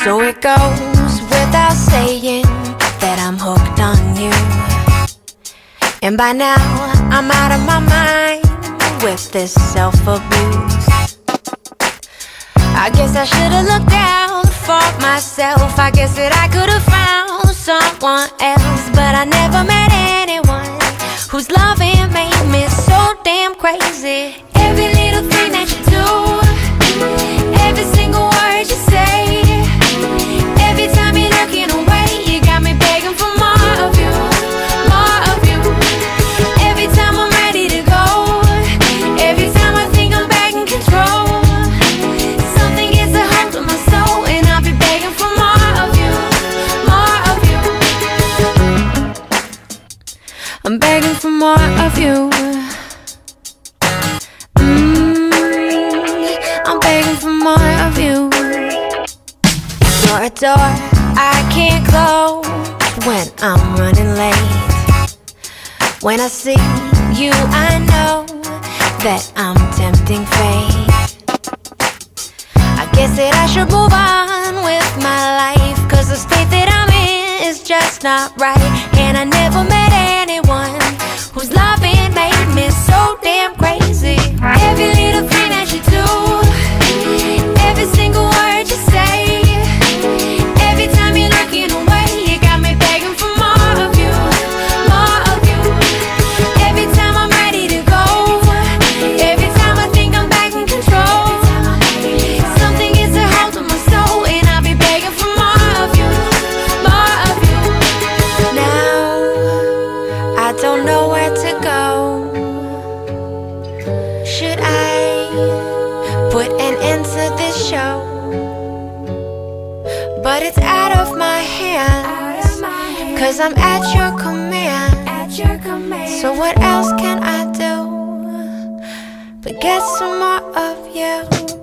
So it goes without saying that I'm hooked on you. And by now I'm out of my mind with this self-abuse. I guess I should've looked out for myself. I guess that I could've found someone else, but I never met anyone whose loving made me so damn crazy. Every little thing that you do, every single word you say, every time you're looking away, you got me begging for more of you, more of you. Every time I'm ready to go, every time I think I'm back in control, something gets a hold of my soul, and I'll be begging for more of you, more of you. I'm begging for more of you. I'm begging for more of you. You're a door I can't close when I'm running late. When I see you, I know that I'm tempting fate. I guess that I should move on with my life, 'cause the state that I'm in is just not right. And I never met anyone whose loving made me so damn crazy. Every little thing that you do, every single word you say, every time you're looking away, you got me begging for more of you, more of you. Every time I'm ready to go, every time I think I'm back in control, something gets a hold of my soul, and I'll be begging for more of you, more of you. Now I don't know where to go. Should I put an end to this show? But it's out of my hands, 'cause I'm at your command. So what else can I do but get some more of you?